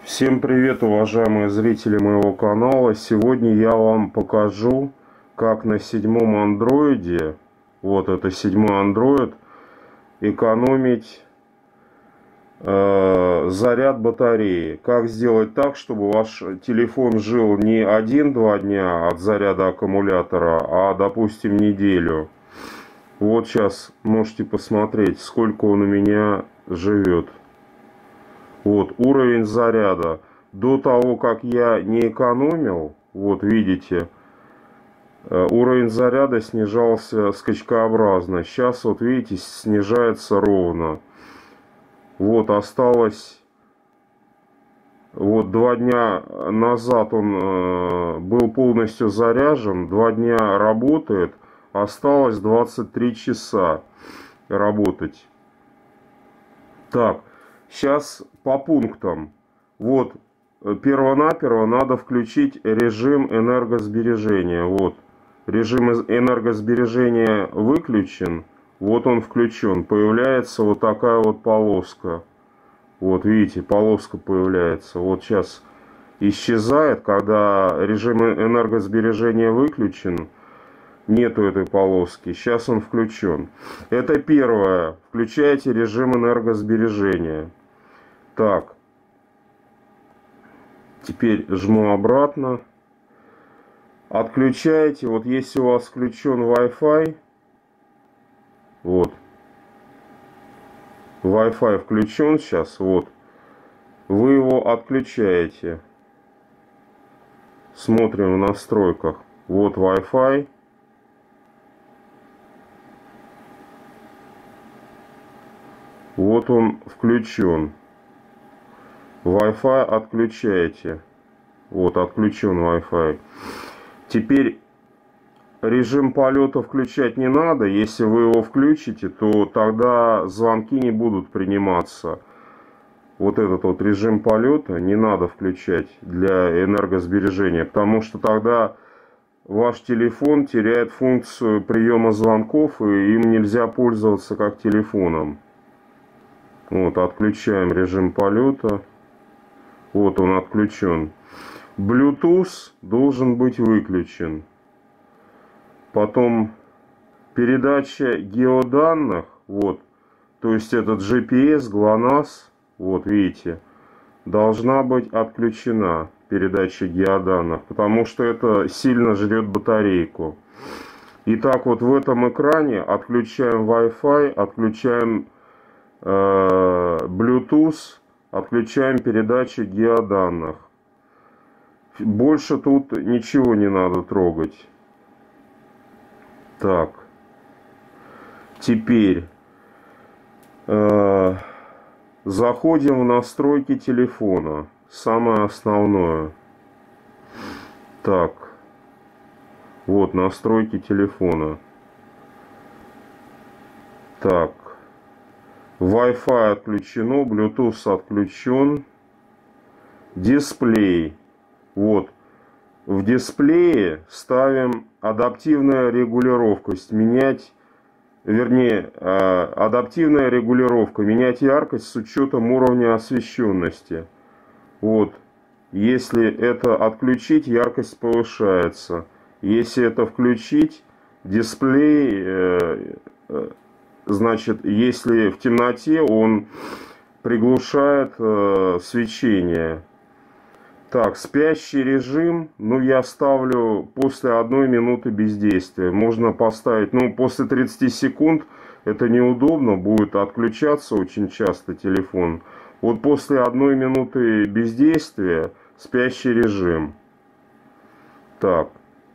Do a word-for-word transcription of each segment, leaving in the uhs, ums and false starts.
Всем привет, уважаемые зрители моего канала. Сегодня я вам покажу, как на седьмом андроиде, вот это седьмой андроид, экономить э, заряд батареи. Как сделать так, чтобы ваш телефон жил не один-два дня от заряда аккумулятора, а, допустим, неделю. Вот сейчас можете посмотреть, сколько он у меня живет. Вот уровень заряда. До того, как я не экономил, вот видите, уровень заряда снижался скачкообразно. Сейчас, вот видите, снижается ровно. Вот осталось, вот два дня назад он э, был полностью заряжен, два дня работает, осталось двадцать три часа работать. Так. Сейчас по пунктам. Вот, перво-наперво надо включить режим энергосбережения. Вот, режим энергосбережения выключен. Вот он включен. Появляется вот такая вот полоска. Вот, видите, полоска появляется. Вот сейчас исчезает, когда режим энергосбережения выключен. Нету этой полоски. Сейчас он включен. Это первое. Включайте режим энергосбережения. Так. Теперь жму обратно. Отключаете. Вот если у вас включен Wi-Fi. Вот. Wi-Fi включен сейчас. Вот. Вы его отключаете. Смотрим в настройках. Вот Wi-Fi. Вот он включен. Wi-Fi отключаете. Вот отключен Wi-Fi. Теперь режим полета включать не надо. Если вы его включите, то тогда звонки не будут приниматься. Вот этот вот режим полета не надо включать для энергосбережения. Потому что тогда ваш телефон теряет функцию приема звонков, и им нельзя пользоваться как телефоном. Вот, отключаем режим полета. Вот он отключен. Bluetooth должен быть выключен. Потом передача геоданных. Вот. То есть этот джи пи эс, ГЛОНАСС. Вот видите. Должна быть отключена передача геоданных. Потому что это сильно жрет батарейку. Итак, вот в этом экране отключаем Wi-Fi. Отключаем Bluetooth, отключаем передачи геоданных. Больше тут ничего не надо трогать. Так. Теперь э, заходим в настройки телефона. Самое основное. Так. Вот настройки телефона. Так. Wi-Fi отключено, Bluetooth отключен. Дисплей. Вот. В дисплее ставим адаптивная регулировка. То есть менять, вернее, адаптивная регулировка. Менять яркость с учетом уровня освещенности. Вот. Если это отключить, яркость повышается. Если это включить, дисплей... Значит, если в темноте, он приглушает э, свечение. Так, спящий режим, ну, я ставлю после одной минуты бездействия. Можно поставить, ну, после тридцати секунд это неудобно, будет отключаться очень часто телефон. Вот после одной минуты бездействия спящий режим. Так.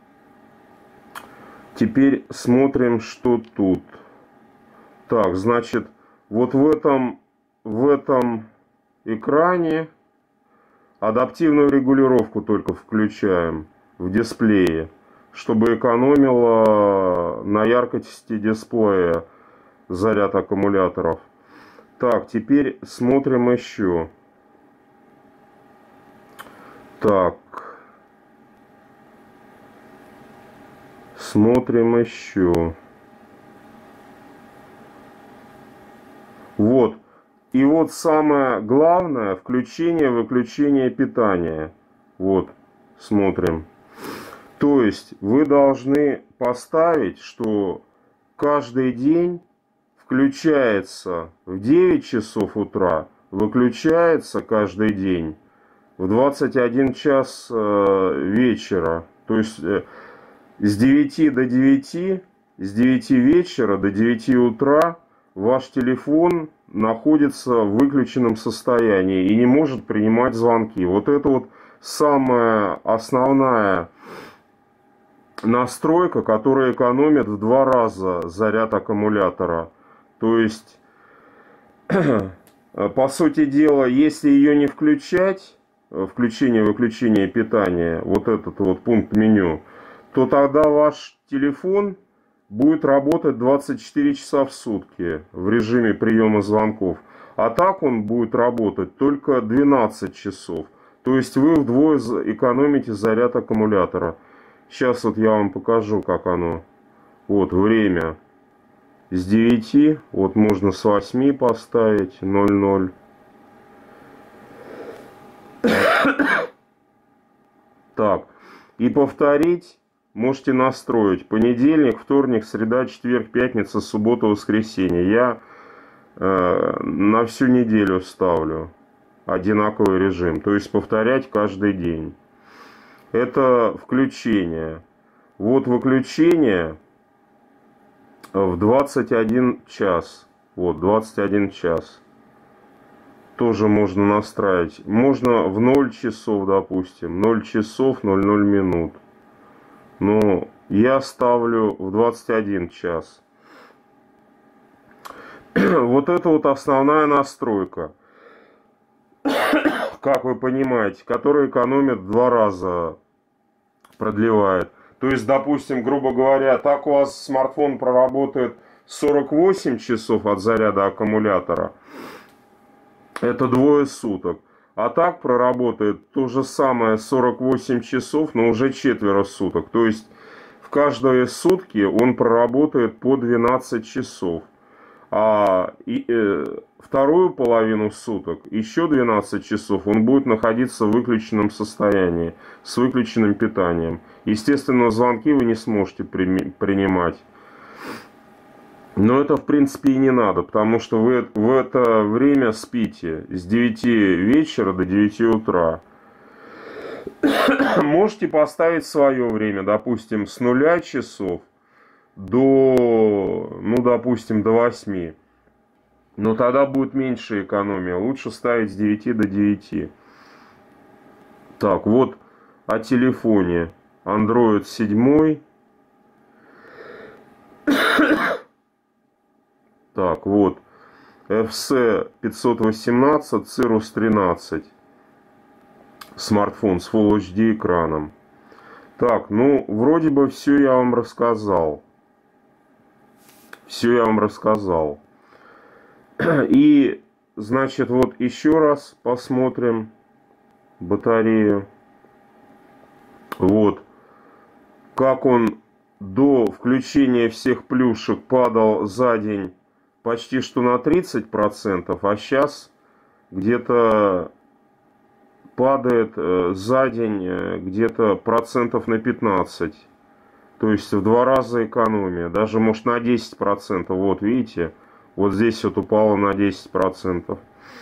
Теперь смотрим, что тут. Так, значит, вот в этом, в этом экране адаптивную регулировку только включаем в дисплее, чтобы экономило на яркости дисплея заряд аккумуляторов. Так, теперь смотрим еще. Так. Смотрим еще. Вот, и вот самое главное, включение-выключение питания. Вот, смотрим. То есть вы должны поставить, что каждый день включается в девять часов утра, выключается каждый день в двадцать один час вечера. То есть с девяти до девяти, с девяти вечера до девяти утра ваш телефон находится в выключенном состоянии и не может принимать звонки. Вот это вот самая основная настройка, которая экономит в два раза заряд аккумулятора. То есть, по сути дела, если ее не включать, включение-выключение питания, вот этот вот пункт меню, то тогда ваш телефон будет работать двадцать четыре часа в сутки в режиме приема звонков. А так он будет работать только двенадцать часов. То есть вы вдвое экономите заряд аккумулятора. Сейчас вот я вам покажу, как оно. Вот время с девяти, вот можно с восьми поставить, ноль ноль. Так, и повторить можете настроить понедельник, вторник, среда, четверг, пятница, суббота, воскресенье. Я э, на всю неделю ставлю одинаковый режим, то есть повторять каждый день. Это включение. Вот выключение в двадцать один час. Вот, двадцать один час. Тоже можно настраивать. Можно в ноль часов, допустим. ноль часов ноль ноль минут. Но я ставлю в двадцать один час. Вот это вот основная настройка. Как вы понимаете, которая экономит в два раза, продлевает. То есть, допустим, грубо говоря, так у вас смартфон проработает сорок восемь часов от заряда аккумулятора. Это двое суток. А так проработает то же самое сорок восемь часов, но уже четверо суток. То есть в каждые сутки он проработает по двенадцать часов. А и, э, вторую половину суток, еще двенадцать часов, он будет находиться в выключенном состоянии, с выключенным питанием. Естественно, звонки вы не сможете при, принимать. Но это, в принципе, и не надо, потому что вы в это время спите с девяти вечера до девяти утра. Можете поставить свое время, допустим, с нуля часов до, ну, допустим, до восьми. Но тогда будет меньше экономия. Лучше ставить с девяти до девяти. Так, вот о телефоне. Андроид семь. Так, вот. эф си пятьсот восемнадцать, Cirrus тринадцать. Смартфон с Full эйч ди экраном. Так, ну, вроде бы все я вам рассказал. Все я вам рассказал. И, значит, вот еще раз посмотрим батарею. Вот. Как он до включения всех плюшек падал за день почти что на тридцать процентов, а сейчас где-то падает э, за день э, где-то процентов на пятнадцать. То есть в два раза экономия. Даже может на десять процентов. Вот видите, вот здесь вот упало на десять процентов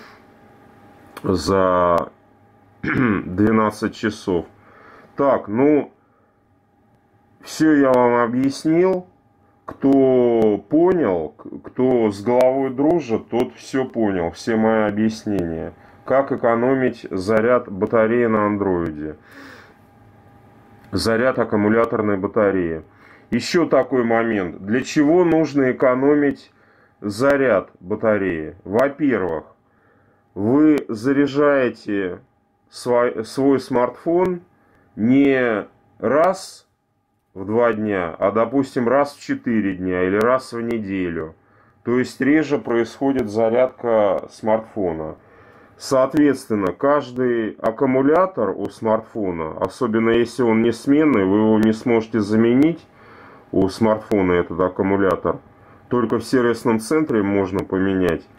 за двенадцать часов. Так, ну, все я вам объяснил. Кто понял, кто с головой дружит, тот все понял, все мои объяснения. Как экономить заряд батареи на андроиде. Заряд аккумуляторной батареи. Еще такой момент. Для чего нужно экономить заряд батареи? Во-первых, вы заряжаете свой, свой смартфон не раз в два дня, а, допустим, раз в четыре дня или раз в неделю. То есть реже происходит зарядка смартфона. Соответственно, каждый аккумулятор у смартфона, особенно если он не сменный, вы его не сможете заменить у смартфона, этот аккумулятор. Только в сервисном центре можно поменять.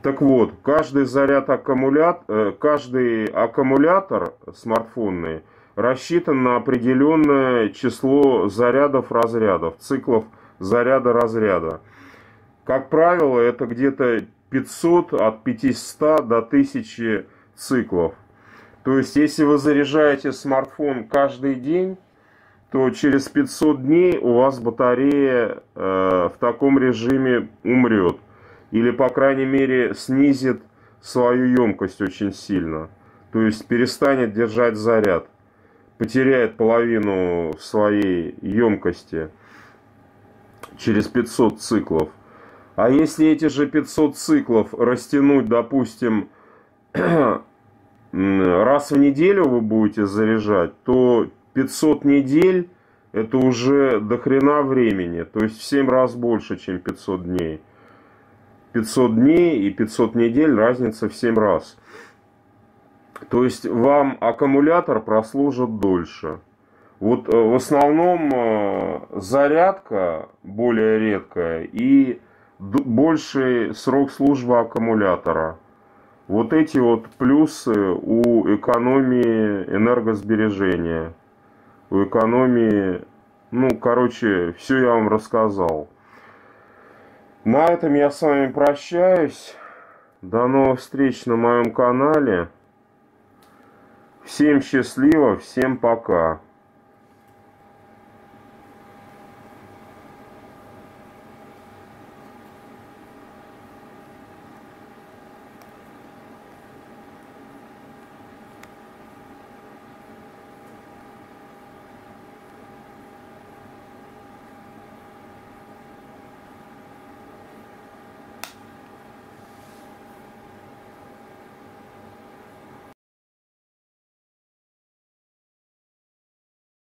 Так вот, каждый заряд аккумулятор, каждый аккумулятор смартфонный рассчитан на определенное число зарядов-разрядов, циклов заряда-разряда. Как правило, это где-то пятьсот, от пятисот до тысячи циклов. То есть, если вы заряжаете смартфон каждый день, то через пятьсот дней у вас батарея э, в таком режиме умрет. Или, по крайней мере, снизит свою емкость очень сильно. То есть, перестанет держать заряд. Потеряет половину своей емкости через пятьсот циклов. А если эти же пятьсот циклов растянуть, допустим, раз в неделю вы будете заряжать, то пятьсот недель это уже до хрена времени. То есть в семь раз больше, чем пятьсот дней. пятьсот дней и пятьсот недель разница в семь раз. То есть вам аккумулятор прослужит дольше. Вот в основном зарядка более редкая и больший срок службы аккумулятора. Вот эти вот плюсы у экономии энергосбережения. У экономии, ну, короче, все я вам рассказал. На этом я с вами прощаюсь. До новых встреч на моем канале. Всем счастливо, всем пока.